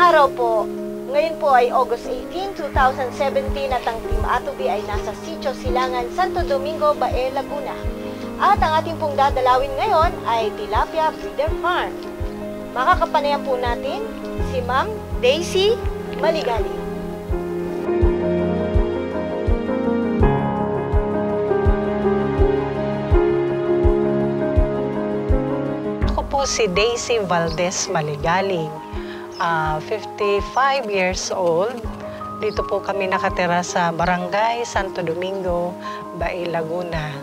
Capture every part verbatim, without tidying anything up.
araw po. Ngayon po ay August eighteen, two thousand seventeen at ang Team Atobi ay nasa Sitio Silangan, Santo Domingo, Bae, Laguna. At ang ating pong dadalawin ngayon ay Tilapia Breeder Farm. Makakapanayan po natin si Ma'am Daisy Maligali. Ako po si Daisy Valdez Maligali, uh, fifty-five years old. Dito po kami nakatira sa Barangay Santo Domingo, Bae, Laguna.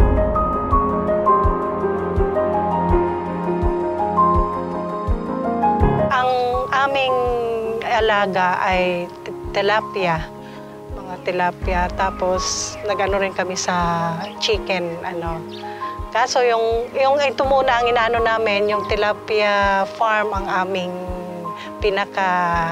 Ang aming alaga ay tilapia, mga tilapia. Tapos nag-ano rin kami sa chicken, ano. Kaso yung, yung ito muna ang inaano namin, yung tilapia farm ang aming pinaka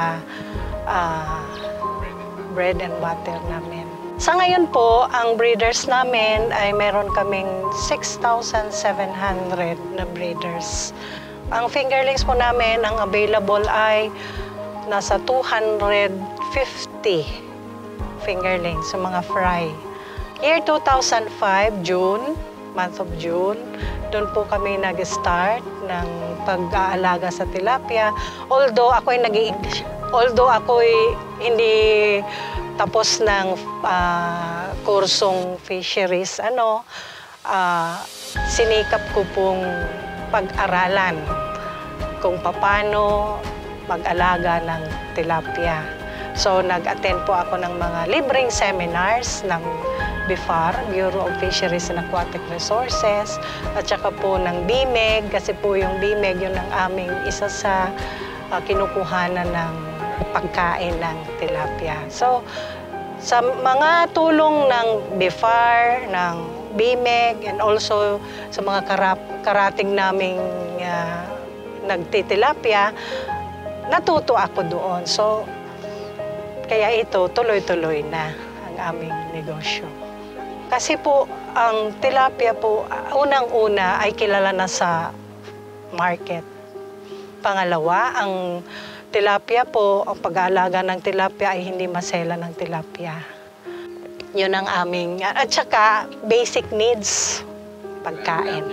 uh, bread and butter namin. Sa ngayon po, ang breeders namin ay meron kaming six thousand seven hundred na breeders. Ang fingerlings po namin, ang available ay nasa two hundred fifty fingerlings, sa mga fry. Year two thousand five, June, month of June, doon po kami nag-start ng pag-aalaga sa tilapia. Although ako'y nag-i-English, although ako'y hindi tapos ng uh, kursong fisheries, ano, uh, sinikap ko pong pag-aralan kung paano mag-alaga ng tilapia. So, nag-attend po ako ng mga libreng seminars ng B I F A R, Bureau of Fisheries and Aquatic Resources, at saka po ng B I M E G, kasi po yung B I M E G yun ang aming isa sa uh, kinukuhanan ng pagkain ng tilapia. So, sa mga tulong ng B I F A R, ng B I M E G, and also sa mga karap, karating naming uh, nagtitilapia, natuto ako doon. So, kaya ito, tuloy-tuloy na ang aming negosyo. Kasi po, ang tilapia po, unang-una ay kilala na sa market. Pangalawa, ang tilapia po, ang pag-aalaga ng tilapia ay hindi masela ng tilapia. Yun ang aming, at saka basic needs, pagkain.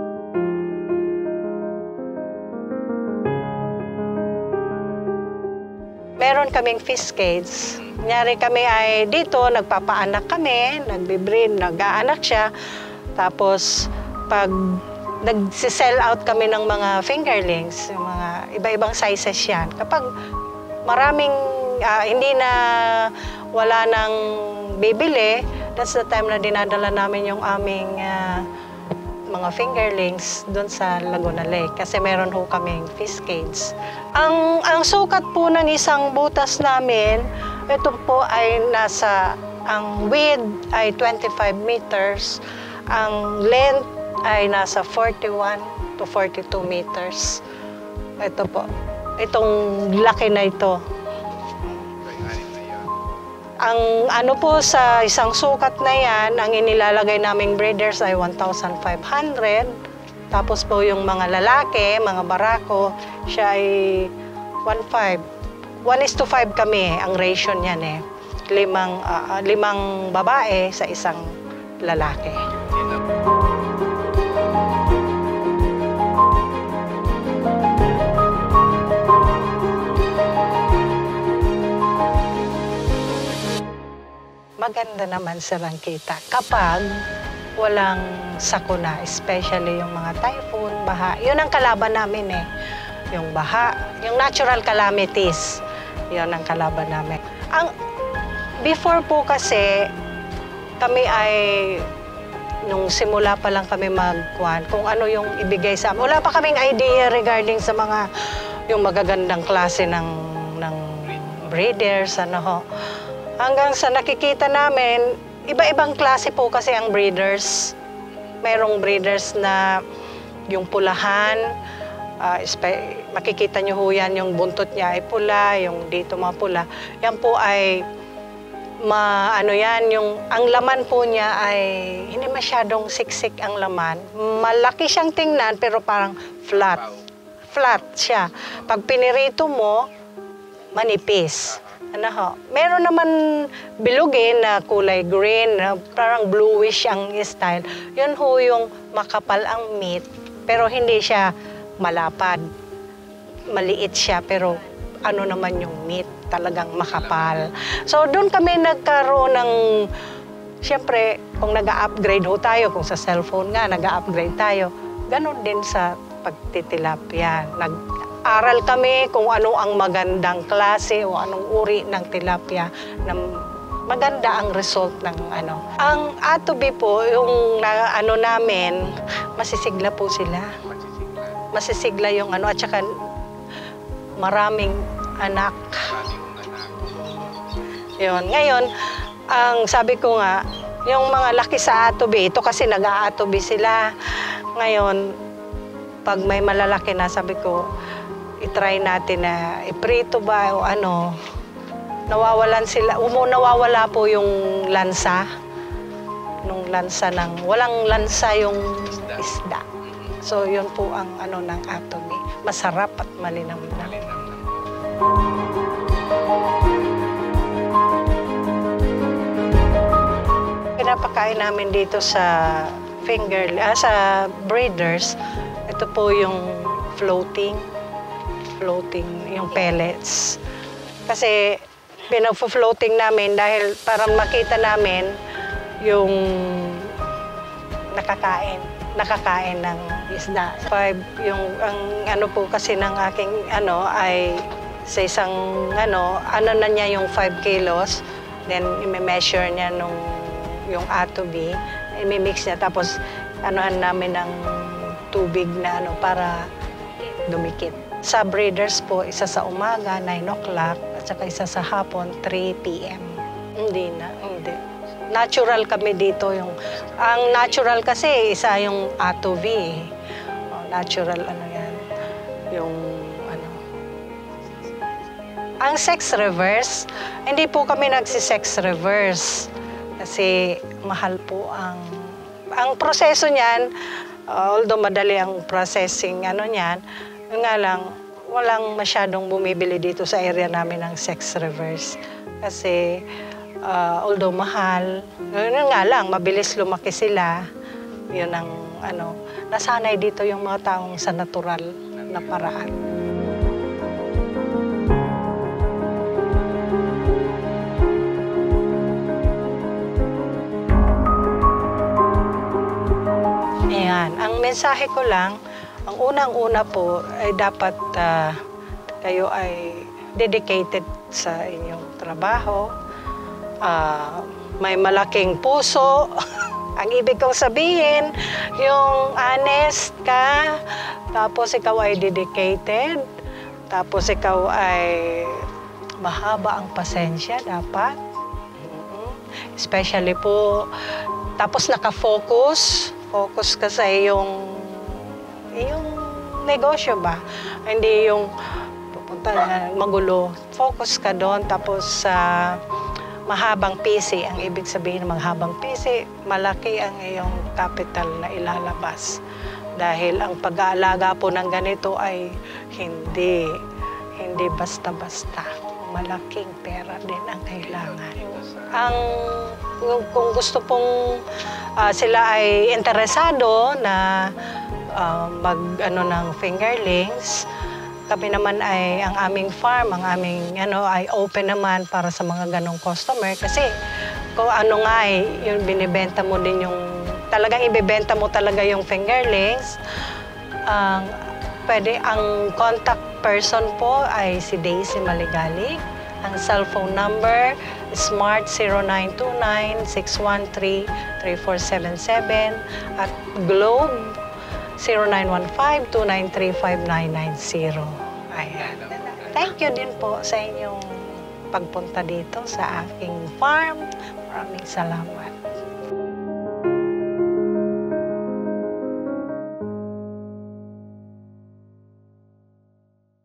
Meron kaming fish cage. Kunyari kami ay dito, nagpapaanak kami, nagbe-breed, nag-aanak siya. Tapos, pag nag-sell out kami ng mga fingerlings, yung mga iba-ibang sizes yan. Kapag maraming, uh, hindi na, wala nang bibili, that's the time na dinadala namin yung aming uh, mga fingerlings doon sa Laguna Lake. Kasi meron ho kaming fish cage. Ang, ang sukat po ng isang butas namin, ito po ay nasa, ang width ay twenty-five meters, ang length ay nasa forty-one to forty-two meters. Ito po, itong laki na ito. Ang ano po sa isang sukat na yan, ang inilalagay naming breeders ay one thousand five hundred. Tapos po yung mga lalaki, mga barako, siya ay one point five. one is to five kami, ang ratio niyan eh. Limang, uh, limang babae sa isang lalaki. Maganda naman silang kita kapag walang sakuna, especially yung mga typhoon, baha. Yun ang kalaban namin eh. Yung baha, yung natural calamities, yun ang kalaban namin. Ang, before po kasi, kami ay, nung simula pa lang kami magkuhan, kung ano yung ibigay sa amin. Wala pa kaming idea regarding sa mga, yung magagandang klase ng, ng breeders, ano ho. Hanggang sa nakikita namin, iba-ibang klase po kasi ang breeders. Merong breeders na yung pulahan, uh, makikita nyo ho yan, yung buntot niya ay pula, yung dito mga pula. Yan po ay, ma, ano yan, yung, ang laman po niya ay hindi masyadong siksik ang laman. Malaki siyang tingnan pero parang flat. Flat siya. Pag pinirito mo, manipis. Ano ho? Meron naman bilugin na kulay green, na parang bluish ang style. Yun ho yung makapal ang meat, pero hindi siya malapad. Maliit siya, pero ano naman yung meat, talagang makapal. So doon kami nagkaroon ng, siyempre, kung nag-upgrade ho tayo, kung sa cellphone nga, nag-upgrade tayo, ganun din sa pagtitilapia. Nag-aral kami kung ano ang magandang klase o anong uri ng tilapia na maganda ang result ng ano. Ang atobi po, yung na, ano namin, masisigla po sila. Masisigla yung ano, at saka maraming anak. Yun. Ngayon, ang sabi ko nga, yung mga laki sa atobi, ito kasi nag-aatobi sila. Ngayon, pag may malalaki na, sabi ko, itry natin na iprito ba o ano, nawawalan sila, umo nawawala po yung lansa, nung lansa ng, walang lansa yung isda. So, yun po ang ano ng atobi. Masarap at malinamnam. Pinapakain namin dito sa finger, ah, sa breeders, ito po yung floating, floating, yung pellets. Kasi pinag-floating namin dahil para makita namin yung nakakain, nakakain ng isda. Five, yung ang ano po kasi ng aking ano ay sa isang ano, ano na niya yung five kilos, then i-measure niya nung yung atobi, i-mix niya, tapos anoan namin ng tubig na ano para dumikit. Sa breeders po, isa sa umaga, nine o'clock, at saka isa sa hapon, three p m Hindi na, hindi. Natural kami dito. Yung, ang natural kasi, isa yung atobi. Oh, natural, ano yan, yung ano. Ang sex reverse, hindi po kami nagsi-sex reverse. Kasi mahal po ang, ang proseso niyan, uh, although madali ang processing ano niyan, yun nga lang, walang masyadong bumibili dito sa area namin ng sex reverse. Kasi uh, although mahal, yun nga lang, mabilis lumaki sila. Yun ang ano, nasanay dito yung mga taong sa natural na paraan. Ayan, ang mensahe ko lang, ang unang-una po ay dapat uh, kayo ay dedicated sa inyong trabaho, uh, may malaking puso. Ang ibig kong sabihin, yung honest ka, tapos ikaw ay dedicated, tapos ikaw ay mahaba ang pasensya dapat. Especially po, tapos nakafocus, focus ka sa iyong, iyong negosyo ba? Hindi yung pupunta na magulo. Focus ka doon, tapos sa uh, mahabang P C. Ang ibig sabihin ng mahabang P C, malaki ang iyong capital na ilalabas. Dahil ang pag-aalaga po ng ganito ay hindi, hindi basta-basta. Malaking pera din ang kailangan. Ang, kung gusto pong uh, sila ay interesado na uh, mag ano ng fingerlings, kami naman ay ang aming farm, ang aming ano ay open naman para sa mga ganong customer, kasi kung ano nga ay yung binibenta mo din yung talagang ibebenta mo talaga yung fingerlings. Ang uh, pwede ang contact person po ay si Daisy Maligali. Ang cellphone number Smart zero nine two nine, six one three, three four seven seven at Globe zero nine one five, two nine three, five nine nine zero. Ayan. Thank you din po sa inyong pagpunta dito sa aking farm. Maraming salamat.